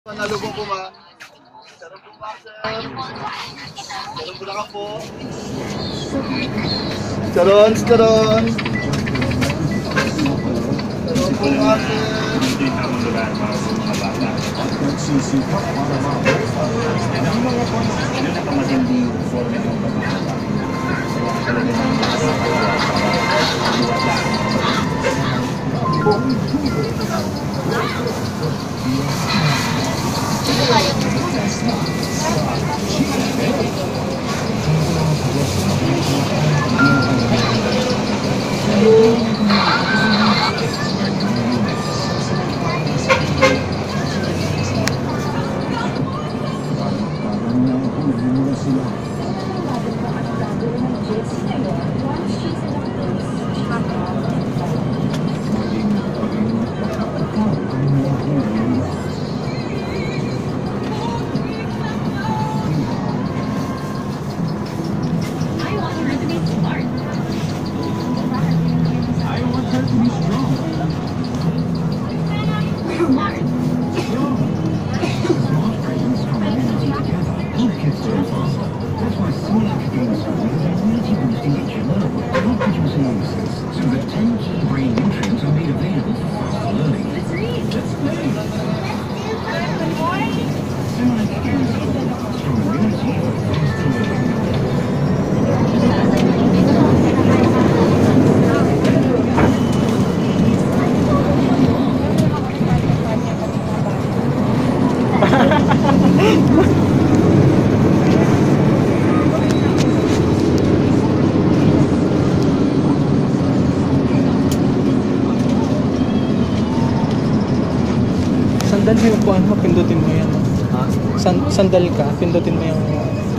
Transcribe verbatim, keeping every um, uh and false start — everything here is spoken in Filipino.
Nalubong po ma. Sarap po ma, sir. Sarap po lang po. Charon, charon. Sarap po ma, sir. Ito yung tamang lugar para sa mga bata. Ano na pamatindi yung form ng pagkakata? Talaga ng mga Sandal mo yung kuhan mo, pindutin mo yan. Ha? San sandal ka, pindutin mo yung